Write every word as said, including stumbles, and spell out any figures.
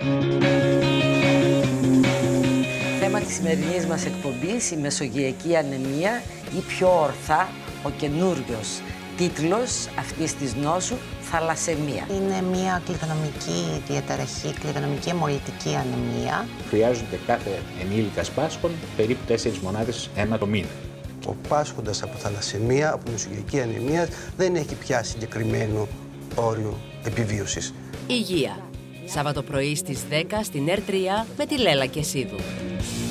Θέμα της σημερινής μας εκπομπής, η μεσογειακή ανεμία ή πιο ορθά ο καινούριος τίτλος αυτής της νόσου, θαλασσαιμία. Είναι μια κλειδονομική διαταραχή, κλειδονομική αιμολυτική ανεμία. Χρειάζονται κάθε ενήλικας πάσχων περίπου τέσσερις μονάδες αίμα το μήνα. Ο πάσχοντας από θαλασσαιμία, από μεσογειακή ανεμία, δεν έχει πια συγκεκριμένο όριο επιβίωσης. Υγεία. Σάββατο πρωί στις δέκα στην Ερ τρία με τη Λέλα Κεσίδου.